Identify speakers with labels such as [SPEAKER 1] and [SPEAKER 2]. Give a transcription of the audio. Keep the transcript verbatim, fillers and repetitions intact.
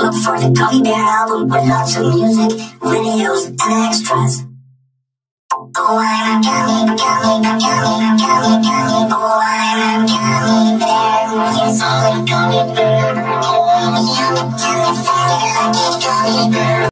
[SPEAKER 1] Look for the Gummy Bear album with lots of music, videos, and extras. Oh, I'm a gummy, gummy, gummy, gummy, gummy, gummy. Oh, I'm a gummy bear. Yes, I'm a gummy bear. Oh, I'm a gummy bear.